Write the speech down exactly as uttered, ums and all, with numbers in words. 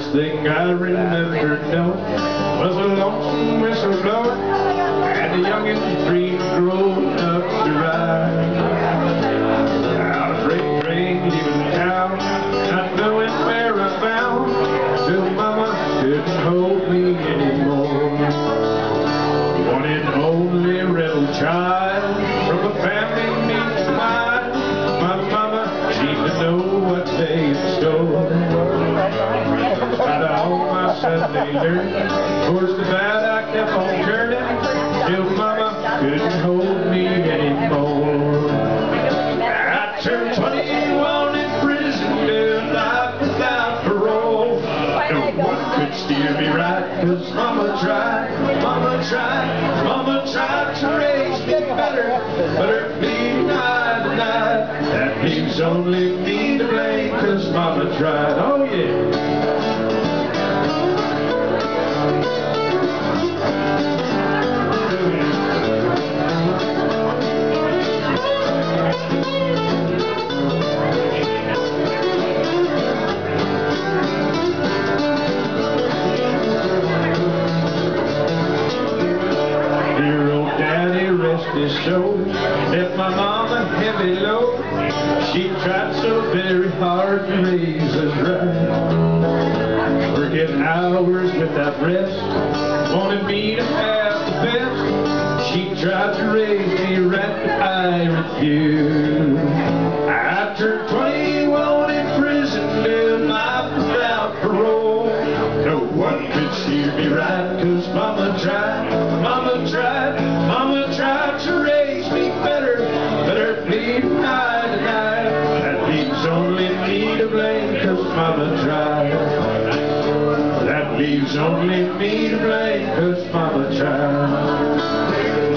First thing I remember knowing was a lonesome whistle blowing and the youngin' dream growing up to ride. Out of freight train leaving town, not knowing where I'm bound, till Mama couldn't hold me anymore. One and only rebel child from a family meets mine. My mama seemed to know what lay in store. Out of all my Sunday learning, towards the bad I kept on turning, till Mama couldn't hold me anymore. I turned twenty-one in prison, doing life without parole. No one could steer me right, cause Mama tried, Mama tried, Mama tried to raise me better, but her plea denied, denied. That leaves only me to blame, cause Mama tried, oh yeah. His shoulder, left my mama heavy load. She tried so very hard to raise us right, working hours without rest, wanted me to have the best. She tried to raise me right, but I refused. I turned twenty-one in prison, doing life without parole. No one could steer me right, cause Mama tried, Mama tried, Mama tried to raise me better, but her plea denied, denied. That leaves only me to blame, cause Mama tried. That leaves only me to blame, cause Mama tried.